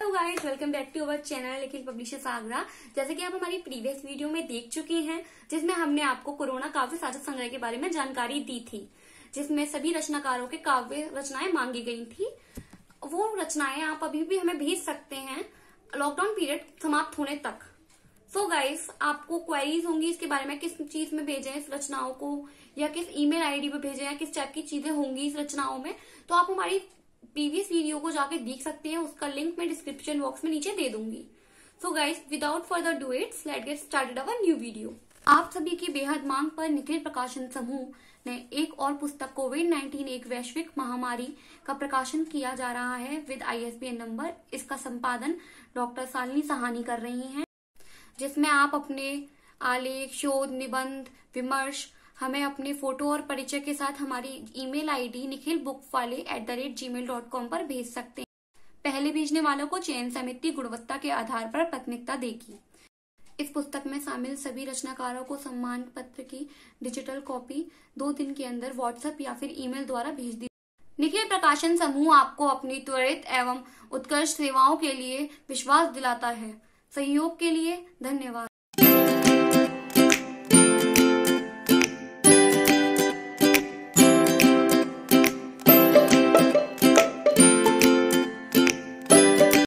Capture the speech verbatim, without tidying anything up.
तो guys welcome back to our channel Nikhil publishers Agra. जैसे कि आप हमारी प्रीवियस वीडियो में देख चुके हैं, जिसमें हमने आपको कोरोना काव्य साझा संग्रह के बारे में जानकारी दी थी, जिसमें सभी रचनाकारों के काव्य रचनाएं मांगी गई थी। वो रचनाएं आप अभी भी हमें भेज सकते हैं लॉकडाउन पीरियड समाप्त होने तक। सो so गाइस, आपको क्वेरीज होंगी इसके बारे में, किस चीज में भेजें इस रचनाओं को, या किस ईमेल आईडी पे भेजें, या किस टाइप की चीजें होंगी इस रचनाओं में, तो आप हमारी प्रीवियस वीडियो को जाके देख सकते हैं। उसका लिंक मैं डिस्क्रिप्शन बॉक्स में नीचे दे दूंगी। So guys, without further ado it's let's get started our new video. आप सभी की बेहद मांग पर निखिल प्रकाशन समूह ने एक और पुस्तक कोविड नाइन्टीन एक वैश्विक महामारी का प्रकाशन किया जा रहा है विद आईएसबीएन नंबर। इसका संपादन डॉक्टर शालिनी सहानी कर रही हैं, जिसमें आप अपने आलेख, शोध, निबंध, विमर्श हमें अपने फोटो और परिचय के साथ हमारी ईमेल आईडी निखिल बुक वाले at the rate G mail dot com पर भेज सकते हैं। पहले भेजने वालों को चयन समिति गुणवत्ता के आधार पर प्राथमिकता देगी। इस पुस्तक में शामिल सभी रचनाकारों को सम्मान पत्र की डिजिटल कॉपी दो दिन के अंदर व्हाट्सएप या फिर ईमेल द्वारा भेज दी। निखिल प्रकाशन समूह आपको अपनी त्वरित एवं उत्कृष्ट सेवाओं के लिए विश्वास दिलाता है। सहयोग के लिए धन्यवाद।